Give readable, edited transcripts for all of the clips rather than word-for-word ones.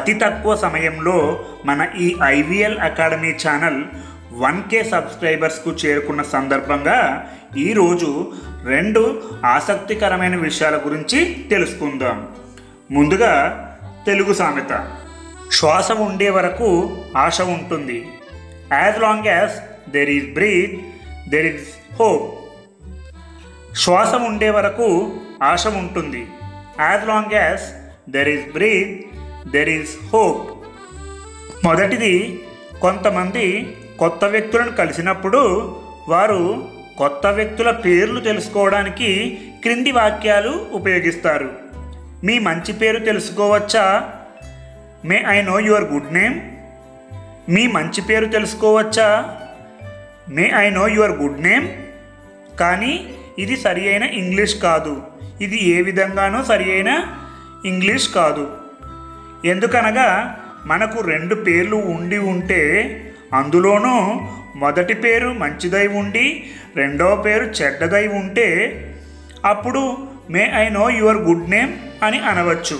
అతి తక్కువ సమయంలో మన ఈ ఐవీఎల్ అకాడమీ ఛానల్ 1K సబ్స్క్రైబర్స్కు చేరుకున్న సందర్భంగా ఈరోజు 2 ఆసక్తికరమైన విషయాల గురించి తెలుసుకుందాం. ముందుగా తెలుగు సామెత, శ్వాస ఉండే వరకు ఆశ ఉంటుంది. As long as there is breath there is hope. శ్వాస ఉండే వరకు ఆశ ఉంటుంది. As long as there is breath there is hope. మొదటిది, కొంతమంది కొత్త వ్యక్తులను కలిసినప్పుడు వారు కొత్త వ్యక్తుల పేర్లు తెలుసుకోవడానికి క్రింది వాక్యాలు ఉపయోగిస్తారు. మీ మంచి పేరు తెలుసుకోవచ్చా? May I know your good name. మీ మంచి పేరు తెలుసుకోవచ్చా? May I know your good name. కానీ ఇది సరి అయిన ఇంగ్లీష్ కాదు. ఇది ఏ విధంగానూ సరి అయిన ఇంగ్లీష్ కాదు. ఎందుకనగా మనకు 2 పేర్లు ఉంటే అందులోనూ మొదటి పేరు మంచిదై ఉండి రెండవ పేరు చెడ్డదై ఉంటే అప్పుడు may I know your good name అని అనవచ్చు.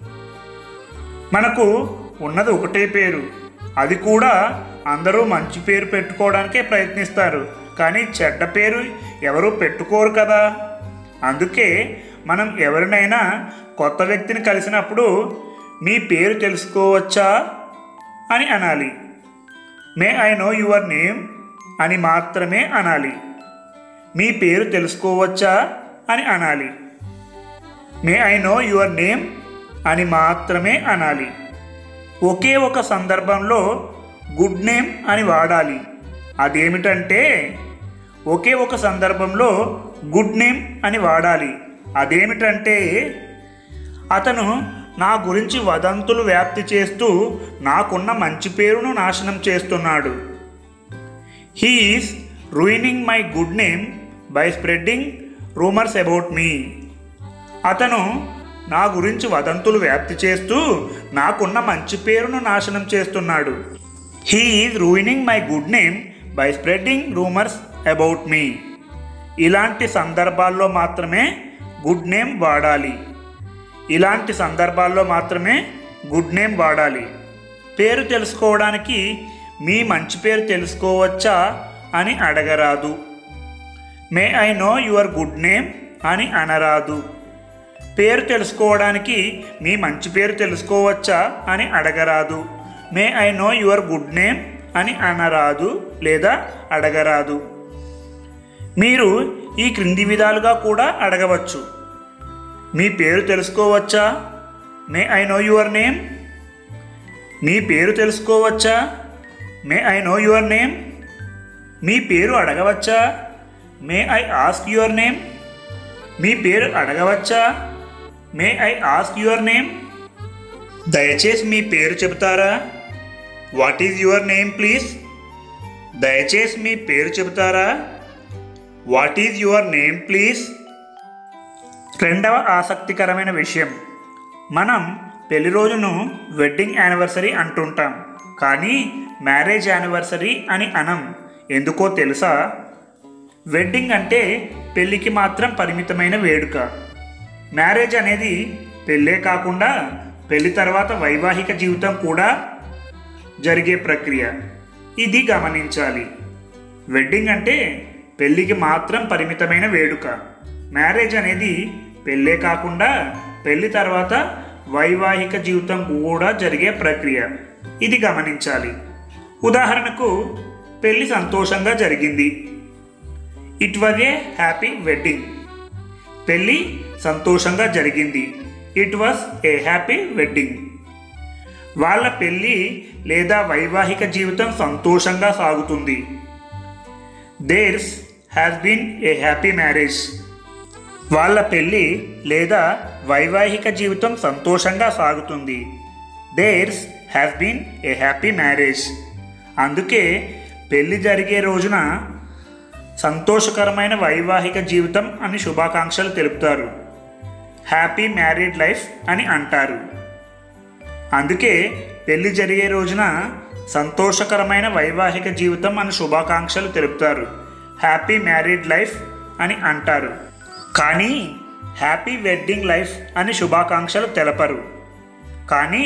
మనకు ఉన్నది ఒకటే పేరు, అది కూడా అందరూ మంచి పేరు పెట్టుకోవడానికే ప్రయత్నిస్తారు, కానీ చెడ్డ పేరు ఎవరు పెట్టుకోరు కదా. అందుకే మనం ఎవరినైనా కొత్త వ్యక్తిని కలిసినప్పుడు మీ పేరు తెలుసుకోవచ్చా అని అనాలి. May I know your name అని మాత్రమే అనాలి. మీ పేరు తెలుసుకోవచ్చా అని అనాలి. May I know your name అని మాత్రమే అనాలి. ఒకే ఒక సందర్భంలో గుడ్ నేమ్ అని వాడాలి. అదేమిటంటే ఒకే ఒక సందర్భంలో గుడ్ నేమ్ అని వాడాలి. అదేమిటంటే అతను నా గురించి వదంతులు వ్యాప్తి చేస్తూ నాకున్న మంచి పేరును నాశనం చేస్తున్నాడు. He is ruining my good name by spreading rumours about me. అతను నా గురించి వదంతులు వ్యాప్తి చేస్తూ నాకున్న మంచి పేరును నాశనం చేస్తున్నాడు. He is ruining my good name by spreading rumours about me. ఇలాంటి సందర్భాల్లో మాత్రమే గుడ్ నేమ్ వాడాలి. ఇలాంటి సందర్భాల్లో మాత్రమే గుడ్ నేమ్ వాడాలి. పేరు తెలుసుకోవడానికి మీ మంచి పేరు తెలుసుకోవచ్చా అని అడగరాదు. May I know your good name అని అనరాదు. పేరు తెలుసుకోవడానికి మీ మంచి పేరు తెలుసుకోవచ్చా అని అడగరాదు. May I know your good name అని అనరాదు లేదా అడగరాదు. మీరు ఈ క్రింది విధాలుగా కూడా అడగవచ్చు. మీ పేరు తెలుసుకోవచ్చా? May I know your name. మీ పేరు తెలుసుకోవచ్చా? May I know your name. మీ పేరు అడగవచ్చా? May I ask your name. మీ పేరు అడగవచ్చా? May I ask your name. దయచేసి మీ పేరు చెబుతారా? What is your name please. దయచేసి మీ పేరు చెబుతారా? What is your name please. రెండవ ఆసక్తికరమైన విషయం, మనం పెళ్లి రోజును వెడ్డింగ్ యానివర్సరీ అంటుంటాం, కానీ మ్యారేజ్ యానివర్సరీ అని అనం. ఎందుకో తెలుసా? వెడ్డింగ్ అంటే పెళ్ళికి మాత్రం పరిమితమైన వేడుక. మ్యారేజ్ అనేది పెళ్ళే కాకుండా పెళ్లి తర్వాత వైవాహిక జీవితం కూడా జరిగే ప్రక్రియ. ఇది గమనించాలి. వెడ్డింగ్ అంటే పెళ్ళికి మాత్రం పరిమితమైన వేడుక. మ్యారేజ్ అనేది పెళ్ళే కాకుండా పెళ్లి తర్వాత వైవాహిక జీవితం కూడా జరిగే ప్రక్రియ. ఇది గమనించాలి. ఉదాహరణకు, పెళ్లి సంతోషంగా జరిగింది. It was a happy wedding. పెళ్ళి సంతోషంగా జరిగింది. It was a happy wedding. వాళ్ళ పెళ్ళి లేదా వైవాహిక జీవితం సంతోషంగా సాగుతుంది. Theirs has been a happy marriage. వాళ్ళ పెళ్ళి లేదా వైవాహిక జీవితం సంతోషంగా సాగుతుంది. Theirs has been a happy marriage. అందుకే పెళ్ళి జరిగే రోజున సంతోషకరమైన వైవాహిక జీవితం అని శుభాకాంక్షలు తెలుపుతారు. హ్యాపీ మ్యారీడ్ లైఫ్ అని అంటారు. అందుకే పెళ్ళి జరిగే రోజున సంతోషకరమైన వైవాహిక జీవితం అని శుభాకాంక్షలు తెలుపుతారు. హ్యాపీ మ్యారీడ్ లైఫ్ అని అంటారు. కానీ హ్యాపీ వెడ్డింగ్ లైఫ్ అని శుభాకాంక్షలు తెలపరు. కానీ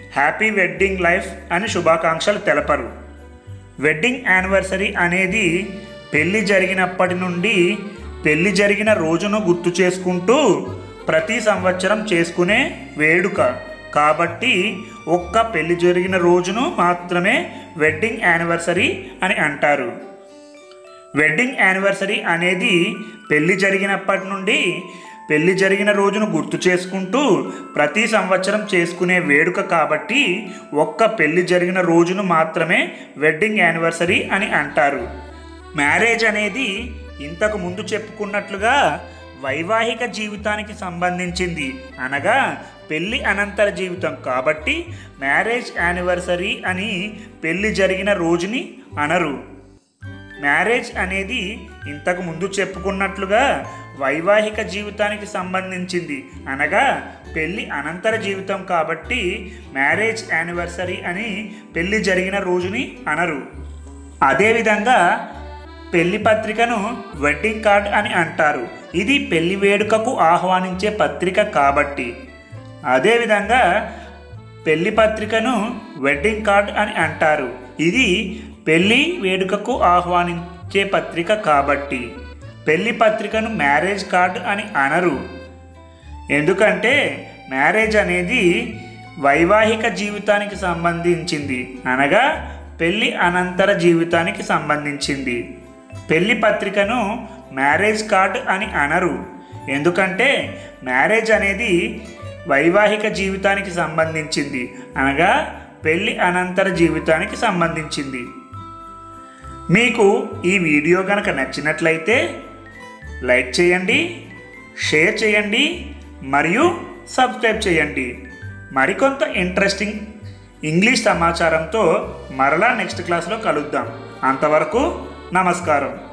హ్యాపీ వెడ్డింగ్ లైఫ్ అని శుభాకాంక్షలు తెలపరు. వెడ్డింగ్ యానివర్సరీ అనేది పెళ్ళి జరిగినప్పటి నుండి పెళ్ళి జరిగిన రోజును గుర్తు చేసుకుంటూ ప్రతి సంవత్సరం చేసుకునే వేడుక కాబట్టి ఒక్క పెళ్ళి జరిగిన రోజును మాత్రమే వెడ్డింగ్ యానివర్సరీ అని అంటారు. వెడ్డింగ్ యానివర్సరీ అనేది పెళ్ళి జరిగినప్పటి నుండి పెళ్ళి జరిగిన రోజును గుర్తు చేసుకుంటూ ప్రతి సంవత్సరం చేసుకునే వేడుక కాబట్టి ఒక్క పెళ్ళి జరిగిన రోజును మాత్రమే వెడ్డింగ్ యానివర్సరీ అని అంటారు. మ్యారేజ్ అనేది ఇంతకు ముందు చెప్పుకున్నట్లుగా వైవాహిక జీవితానికి సంబంధించింది, అనగా పెళ్ళి అనంతర జీవితం కాబట్టి మ్యారేజ్ యానివర్సరీ అని పెళ్ళి జరిగిన రోజుని అనరు. మ్యారేజ్ అనేది ఇంతకు ముందు చెప్పుకున్నట్లుగా వైవాహిక జీవితానికి సంబంధించింది, అనగా పెళ్ళి అనంతర జీవితం కాబట్టి మ్యారేజ్ యానివర్సరీ అని పెళ్ళి జరిగిన రోజుని అనరు. అదేవిధంగా పెళ్లి పత్రికను వెడ్డింగ్ కార్డ్ అని అంటారు. ఇది పెళ్లి వేడుకకు ఆహ్వానించే పత్రిక కాబట్టి. అదేవిధంగా పెళ్లి పత్రికను వెడ్డింగ్ కార్డ్ అని అంటారు. ఇది పెళ్లి వేడుకకు ఆహ్వానించే పత్రిక కాబట్టి. పెళ్లి పత్రికను మ్యారేజ్ కార్డ్ అని అనరు. ఎందుకంటే మ్యారేజ్ అనేది వైవాహిక జీవితానికి సంబంధించింది, అనగా పెళ్లి అనంతర జీవితానికి సంబంధించింది. పెళ్లి పత్రికను మ్యారేజ్ కార్డ్ అని అనరు. ఎందుకంటే మ్యారేజ్ అనేది వైవాహిక జీవితానికి సంబంధించింది, అనగా పెళ్లి అనంతర జీవితానికి సంబంధించింది. మీకు ఈ వీడియో కనుక నచ్చినట్లయితే లైక్ చేయండి, షేర్ చేయండి మరియు సబ్స్క్రైబ్ చేయండి. మరికొంత ఇంట్రెస్టింగ్ ఇంగ్లీష్ సమాచారంతో మరలా నెక్స్ట్ క్లాస్లో కలుద్దాం. అంతవరకు నమస్కారం.